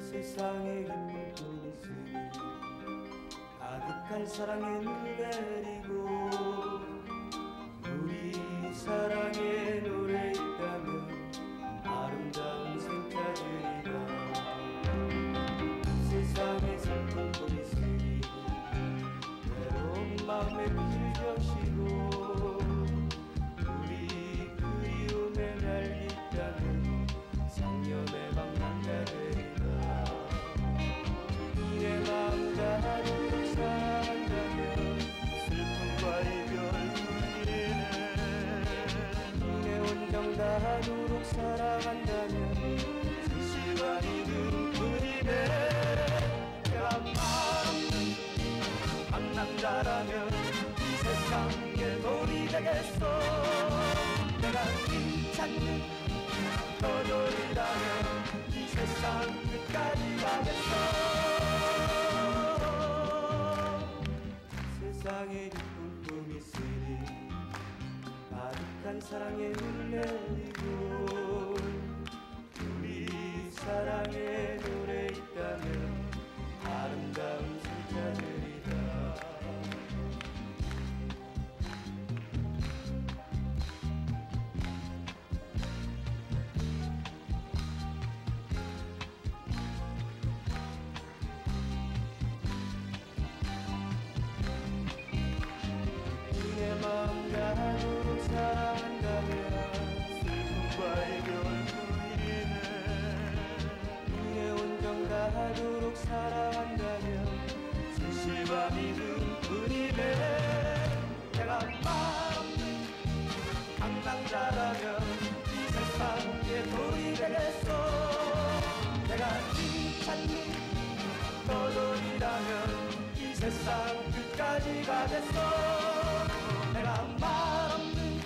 세상에 기쁜 꿈이 있으니 가득한 사랑의 눈 내리고 우리 사랑의 노래 있다면 아름다운 생자들이다. 세상에 슬픈 꿈이 있으니 외로운 마음에 빛을 적시고 우리 그리움에 날 있다면 상념의 방랑자들이다. 내 마음 가득 사랑한다면 슬픔과 이별뿐이네. 내 온정 닿도록 사랑한다면 진실과 믿음뿐이네. 내가 마음 방랑자라면 이 세상에 돌이 되겠어. 내가 네 찾는 떠돌이라면 이 세상 끝까지 가겠어. 세상에 기쁜 꿈이 있으니 가득한 사랑에 눈 내리고 우리 사랑의 노래 있다면 아름다운 승자들이다. 내 마음 가득 사랑한다면 슬픔과 이별뿐이네. 내 온정 가득 사랑한다면 진실과 믿음뿐이네. 내가 마음 방랑자라면 이 세상에 돌이 되겠어. 내가 네 찾는 떠돌이라면 이 세상 끝까지 가겠어. 내가 말없는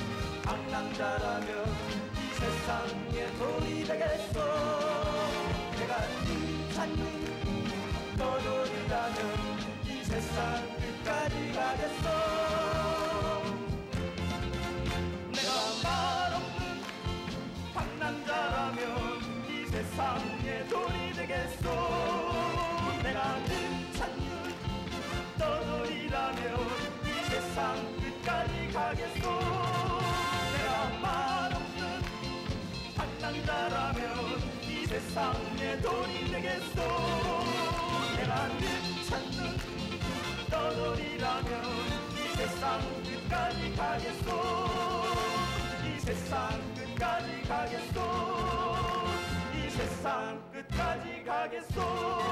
방랑자라면 이 세상에 돌이 되겠어. 내가 네 찾는 떠돌이라면 이 세상 끝까지 가겠어. 내가 말없는 방랑자라면 이 세상에 돌이 되겠어. 내가 네 찾는 떠돌이라면 세상 끝까지 가겠소. 내가 말없는 방랑자라면 이 세상에 돌이 되겠소. 내가 늘 찾는 떠돌이라면 이 세상 끝까지 가겠소. 이 세상 끝까지 가겠소. 이 세상 끝까지 가겠소.